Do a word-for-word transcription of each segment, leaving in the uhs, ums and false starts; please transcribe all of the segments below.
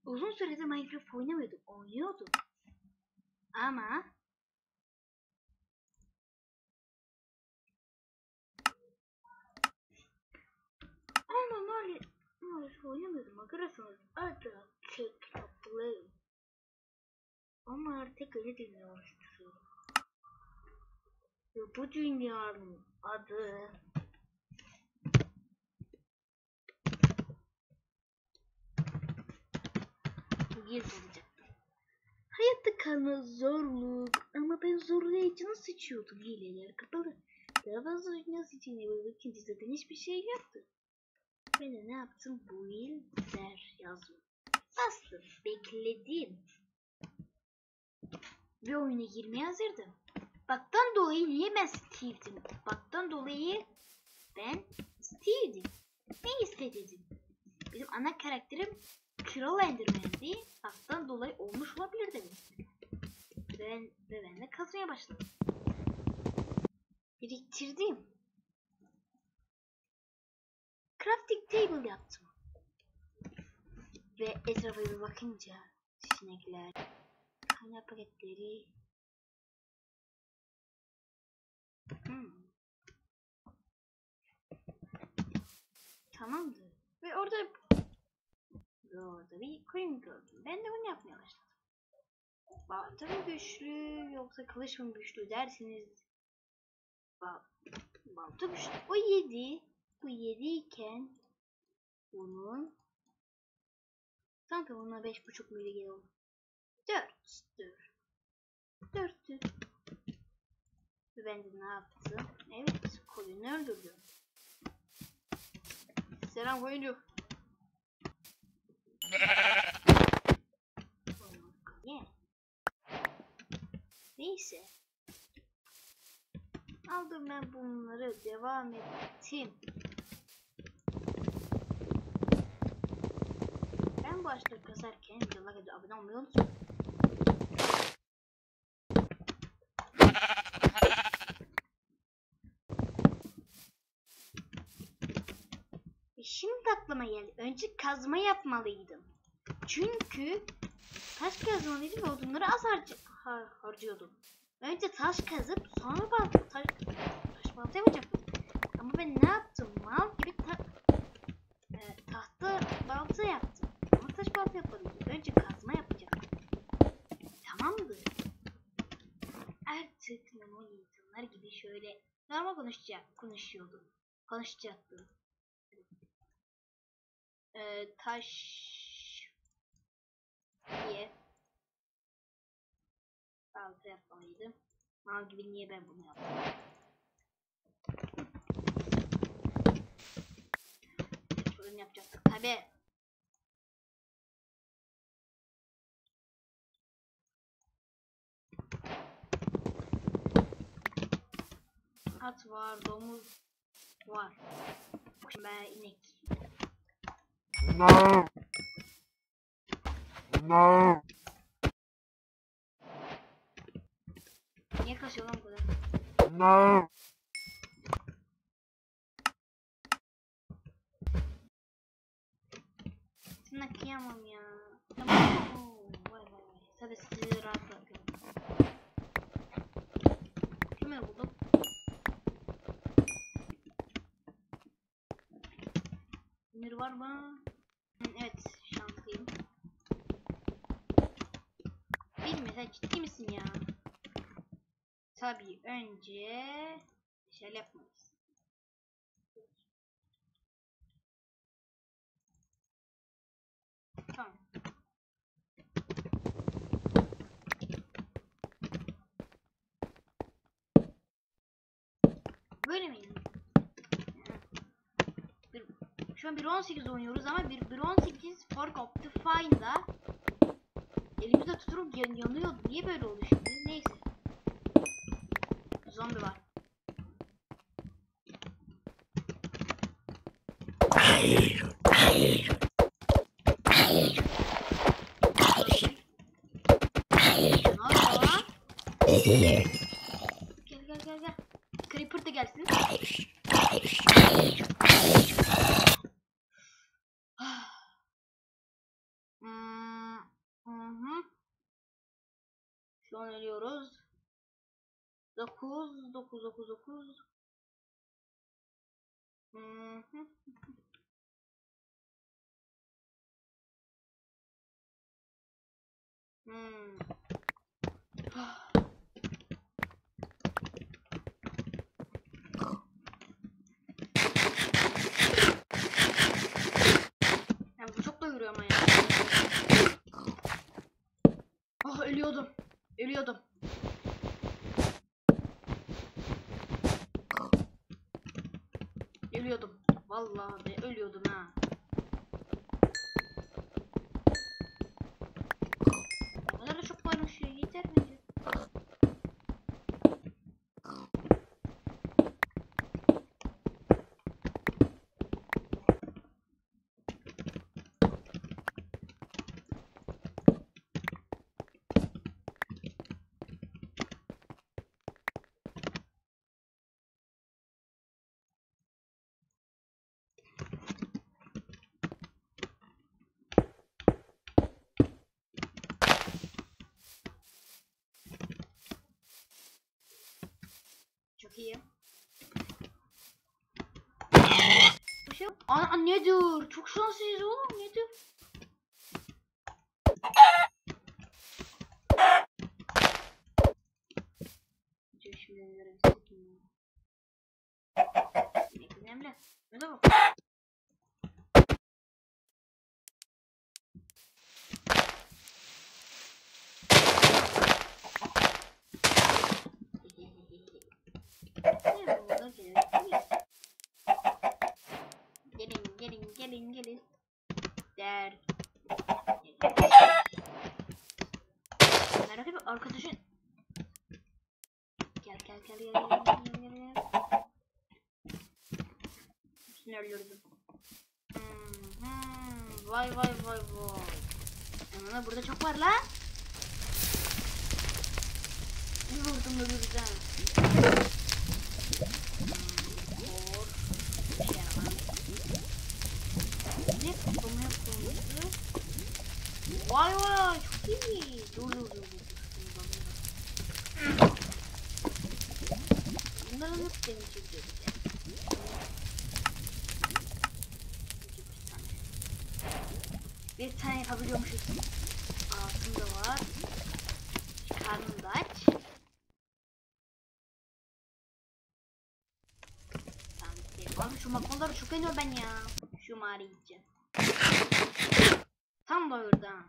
Uzun süredir Minecraft oynamıyordum. Oynuyordum. Ama ama maalesef maalesef oynamıyordum. Arkadaşlar artık kitaplayım. Ama artık öyle dinliyorum istiyorum. Ve bu dünyanın adı Gears olacak. Hayatta kalma zorluk ama ben zorlayıcını seçiyordum. Hileler kapalı. Daha fazla dünya seçeneği ve ikinci zaten hiçbir şey yoktu. Ben de ne yaptım? Bu yıl der yazdım. Bastım. Bekledim. Ve oyuna girmeye hazırdım. Baktan dolayı niye ben Steve'dim? Baktan dolayı ben Steve'dim. Ne istedim? Bizim ana karakterim Kral Enderman'di. Baktan dolayı olmuş olabilir dedim. Ben, ve ben de kazmaya başladım. Biriktirdim. Crafting table yaptım. Ve etrafa bir bakınca sinekler, kaynak paketleri. Hmm. Tamamdır. Ve orada ve orada bir koyun gördüm. Ben de bunu yapmaya başladım. Balta mı güçlü yoksa kılıç mı güçlü dersiniz. Bal balta güçlü. O yedi. Bu yedi iken bunun sanki buna beş buçuk milyon geliyor. Dört. Dört. Dörttü. Ve ben de ne yaptım? Evet, koyunu öldürdüm. Selam koyuncu. Yeah. Neyse. Aldım ben bunları, devam ettim. Ben başta kazarken videolara abone olmayı unutmayın. Şimdi aklıma geldi. Önce kazma yapmalıydım. Çünkü taş kazmalıydım ve odunları az harc har harcıyordum. Önce taş kazıp sonra balta, taş, taş balta yapacaktım. Ama ben ne yaptım? Mal gibi ta e, tahta balta yaptım. Ama taş balta yapmalıydım. Önce kazma yapacaktım. Tamamdır. Artık normal insanlar gibi şöyle normal konuşacak, konuşuyordum. Konuşacaktım. Ee, taş diye balta yapmalıydım. Mal gibi niye ben bunu yaptım? Fırın yapacaktık tabi. At var, domuz var. Ben inek. No. No. Niye kaçıyor lan bu kadar? No. Sana kıyamam ya. Tamam. Oo, vay vay vay. Tabii sizi rahat bırakıyorum. Kimi buldum? Demir var mı? Evet, şanslıyım. Bilmiyorum, sen ciddi misin ya? Tabii önce şöyle yapmalıyız. Tamam. Böyle miydi? Bir, şu an bir on sekiz oynuyoruz ama bir bir on sekiz Fork of the Fine'da elimizde tuturup yan, yanıyor. Niye böyle oldu şimdi? Neyse. Zombi var. Hayır. Hayır. Hayır. Hayır. Hayır. Ne yapıyor lan? Hayır. Gel gel gel gel. Creeper da gelsin. Hayır. Hayır. Hayır. Hayır. Hmm. Şu an ölüyoruz. dokuz dokuz dokuz dokuz. Hmm. Hmm. Ya bu çok doyuruyor ama ya. Oh, ölüyordum. Ölüyordum. Ölüyordum. Vallahi de ölüyordum ha. Ne kadar da çok varmış ya. Yeter bence. Çok iyi. Bir şey yok. Aa, nedir? Çok şanslıyız oğlum, nedir? Şimdi önemli. Ne de bak. Gelin gelin gelin gelin der. Merak etme arkadaşın. Gel gel gel gel gel gel gel gel. Hepsini öldürdüm. Hmm, hmm. Vay vay vay vay. Ama burada çok var lan. Bir vurdum da güzel. Mor. Bir şey yaramaz. Ne? Bunu yaptığımızı. Vay vay çok iyi. Dur dur dur dur. Bunların hep benim çekiyor bir de. Bir tane yapabiliyormuşuz. Altın da var. Karnım da aç. Abi şu makonları çok eniyor ben ya. Şu mağara gideceğim. Tam doyurdu ha.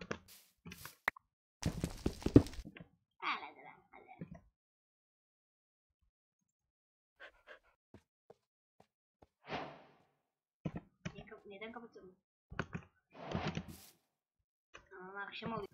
Hadi lan hadi. Neden kapatıyorum? Tamam, akşam oluyor.